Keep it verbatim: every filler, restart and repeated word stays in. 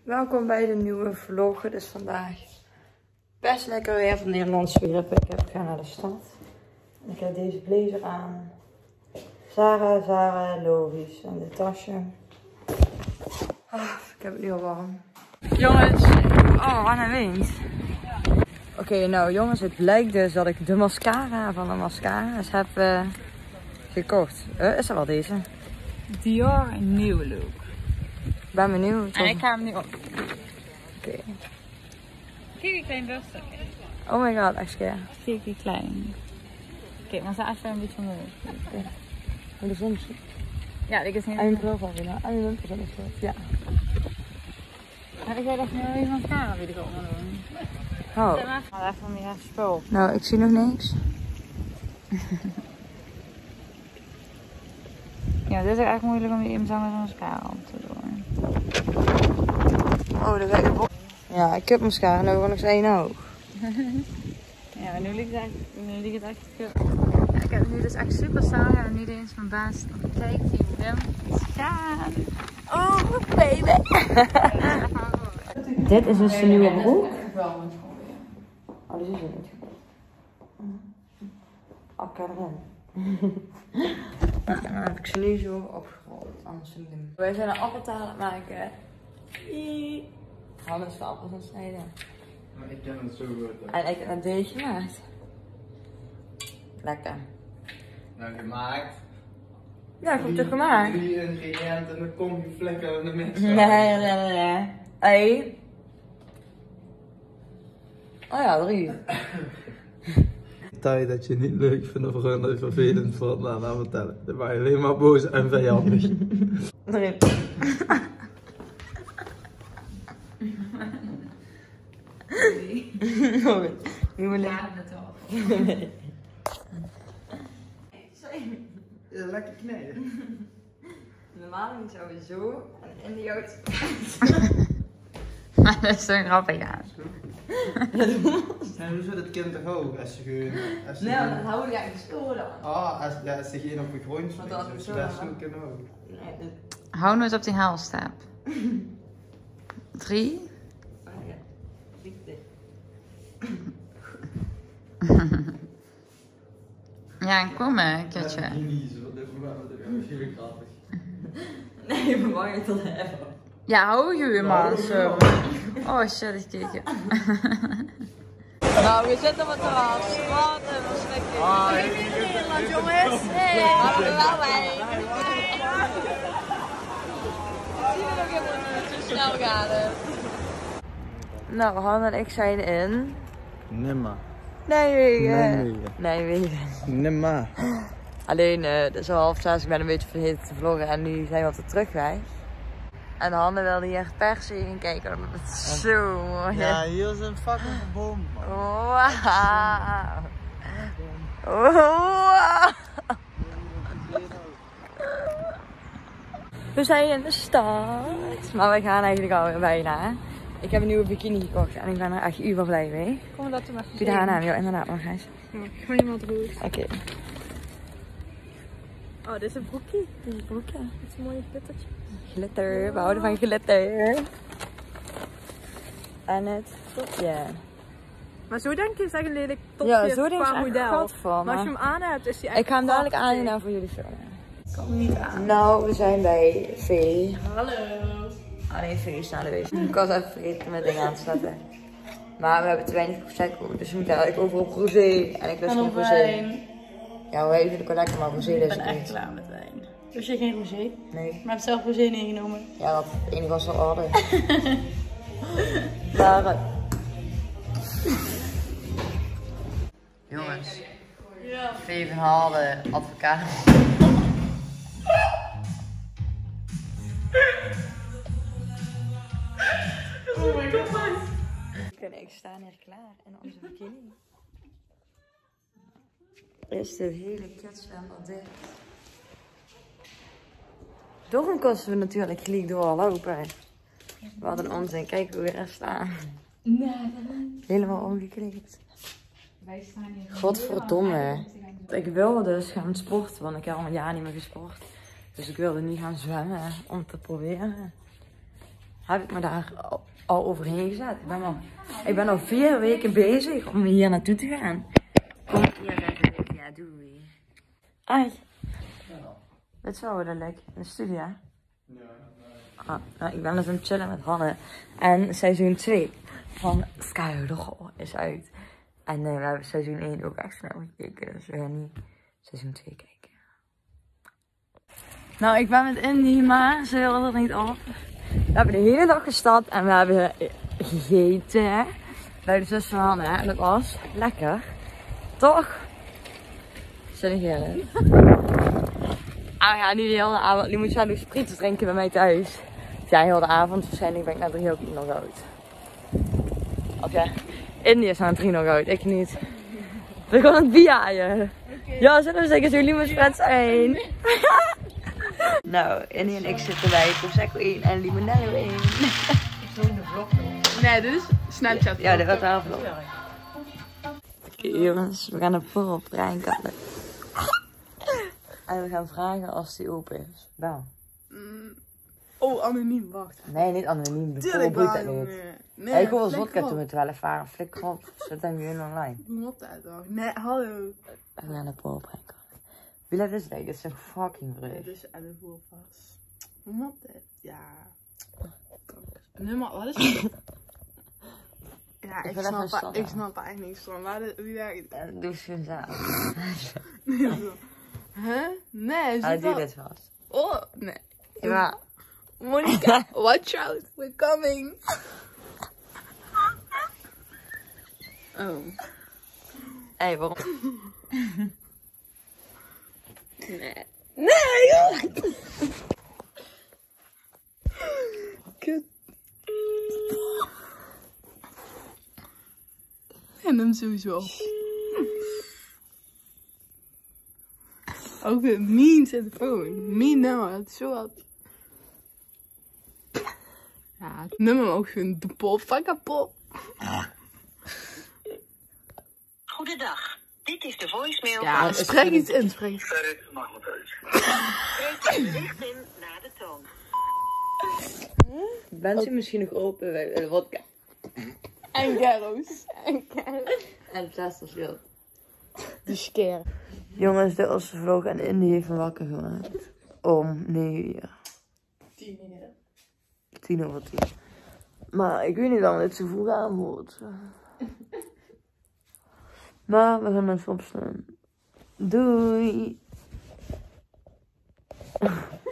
Welkom bij de nieuwe vlog. Het is vandaag best lekker weer van Nederlandse begrippen. Ik heb ga naar de stad. En ik heb deze blazer aan. Zara, Zara, logisch. En dit tasje. Ah, ik heb het nu al warm. Jongens. Oh, wat een wind. Oké, okay, nou jongens, het blijkt dus dat ik de mascara van de mascara's heb uh, gekocht. Uh, is dat wel deze? Dior nieuwe look. Ik ben benieuwd. En ik ga hem nu op. Oké. Okay. Kijk, een klein borstje. Oh my god, echt scared. Kijk, een klein. Kijk, maar ze even een beetje omhoog. Okay. En de zon. Ja, ik is niet. En je bril van binnen. En je wimpers is goed. Ja. Heb jij dat nu even mascara weer komen doen? Oh. Zet maar even meer spul. Nou, ik zie nog niks. Ja, dit is eigenlijk moeilijk om je inzanger van mascara op te doen. Oh, daar ga ik op. Ja, ik heb mascara en nog eens één oog. Ja, maar nu ligt het echt, nu ligt het echt veel. Ja, ik heb het nu dus echt super saai en niet eens mijn baas. Kijk, die wimpers gaan. Oh, baby. Dit is dus de nieuwe broek. Oh, die is er niet. Akka erin. Nou, dan heb ik ze nu zo opgerold. Anders doen we. Wij zijn een appeltaal aan het maken. Hannes is de appels aan het snijden. Maar ik ken het zo goed. Hè. En ik heb een deegje gemaakt. Lekker. Nou, gemaakt. Ja, goed toch gemaakt? Drie ingrediënten en dan kom je vlekken in de mix. Nee, nee, nee, nee. Hey. Oh ja, drie. Detail dat je niet leuk vindt of gewoon dat je vervelend vindt, nou, laat me vertellen. Dan ben je alleen maar boos en vijandig. Drie. Oké, nu moet ik. Nee. Ja, lekker knijden. Normaal niet sowieso. En in de jood. Maar dat is zo'n grappig aan. En hoe zou dat kind toch hoog als je gewoon... Als je Nee, gewoon- dan hou je eigenlijk zo dan. Ah, als, ja, als je geen op je grond Want springt, dat dan is is zo, het best hè? zo kunnen hoog. Nee, dit. Hou nooit op die haalstap. Drie. Oh ja. Niet dit. Ja, en kom maar, Katje. Ja, niet zo, dit is heel grappig. Nee, je verwacht het tot hebben. Ja, hou je man zo. Oh shit, ik keek je. Nou, we zitten op het terras. Wat een verschrikking. Hey, Nederland, jongens. Hey, gaan we er wel bij. We zien er nog helemaal niet. Zo snel gaat het. Nou, Han en ik zijn in Nimmer. Nijmegen. Nijmegen. Nimmer. Alleen, uh, het is al half zes, ik ben een beetje vergeten te vloggen en nu zijn we op de terugweg. En Hanne wilde hier per se gaan kijken, omdat het zo mooi is. Ja, hier is een fucking boom. Wauw. Wow. We zijn in de stad. Maar we gaan eigenlijk alweer bijna. Ik heb een nieuwe bikini gekocht en ik ben er echt uber blij mee. Kom dat maar. Doe de haar aan, ja inderdaad maar Gijs. Gewoon iemand rood. Oké. Okay. Oh, dit is een broekje. Dit is een broekje. Dit is een mooie glittertje. Glitter, we houden van glitter. En het topje. Maar zo denk je is echt een lelijk topje Ja, zo denk ik qua echt model. gat van. Maar als je hem aan hebt, is hij echt Ik ga hem dadelijk prachtig. aan en voor jullie filmen. Ik kan hem niet aan. Nou, we zijn bij V. Hallo. Alleen V is naar de wc. Ik was even vergeten mijn ding aan te zetten. Maar we hebben te weinig prosecco, dus we moeten eigenlijk over op rosé. En ik lust En geen op rosé. wijn. Ja, wij vinden het wel lekker, maar rosé Ik lust ben ik echt niet. klaar met wijn. Dus je geen rosé? Nee. Maar heb zelf rosé ingenomen. Ja, dat het enige was wel orde. Maar... Uh... Jongens. Ja. V van Haalde, advocaat. Oh my god. En ik sta hier klaar in onze bikini. Is dit hele kutzwembad dicht? Daarom kosten we natuurlijk gelijk doorlopen. Wat een onzin, kijk hoe we er staan. Helemaal omgekleed. Wij staan hier. Godverdomme. Ik wilde dus gaan sporten, want ik heb al een jaar niet meer gesport. Dus ik wilde nu gaan zwemmen om te proberen. heb ik me daar al, al overheen gezet. Ik ben al, ik ben al vier weken bezig om hier naartoe te gaan. Kom hier even. Ja, doei. Ai. Dit is wel weer leuk. In de studio. Ja. Ah, nou, ik ben dus aan het chillen met Hanne. En seizoen twee van Sky Roll is uit. En uh, we hebben seizoen één ook echt snel gekeken. Dus we gaan nu seizoen twee kijken. Nou, ik ben met Indy, maar ze wilde er niet op. We hebben de hele dag gestapt en we hebben gegeten bij de zus van Hanne. En dat was lekker. Toch? Zullen we gaan? En we gaan nu de hele avond, nu moet je dus frieten drinken bij mij thuis. Ja, heel de avond. Waarschijnlijk ben ik na drie ook nog oud. Of ja, Indy is na drie nog oud, ik niet. We gaan het biaaien. Okay. Ja, zullen we zeggen, zullen jullie mijn zijn? Nou, Indy en ik zitten bij Prosecco één en Limonello één. Ik zou in de vlog doen. Nee, dit is Snapchat. Ja, dit wordt wel vlog. Oké jongens, we gaan een voorop pranken. En we gaan vragen als die open is. Bel. Mm. Oh, anoniem, wacht. Nee, niet anoniem. Tuurlijk wel. dat niet. Nee, nee, hey, ik wil wel vodka toen met twaalf waren. Flikker op, zet hem nu in online. Wat dat toch? Nee, hallo. We gaan een voorop pranken. Wie laat is dat? Dat is een fucking Nee, brug. dit is elf uur vast. Wat dat? Ja. Nummer, wat is het? Ja, ik, Ik wil snap, even pa- ik snap eigenlijk niks van. Waar de, wie werkt het? En doe ze zelf. Huh? Nee, Hij zit doet dat? dit vast. Oh, nee. Ja. Monica, watch out, we're coming. Oh. Hé, hey, waarom? Nee. Nee, joh! Kut. En hem sowieso. Ook weer mean telefoon. Mean nummer, het is zo wat. Ja, het nummer ook gewoon de pop van kapot. Goedendag, dit is de voicemail Ja, van... spreek iets in, spreek iets. Spreek je bericht in na de toon. Bent u misschien nog open bij de vodka? En Gerro's. En Gerro's. En het laatste verschil. De scare. Jongens, dit was de vlog en Indy heeft me wakker gemaakt. Om negen uur. Tien uur. Tien over tien. Maar ik weet niet of het zo vroeg aanvoelt. Maar we gaan even opstaan. Doei!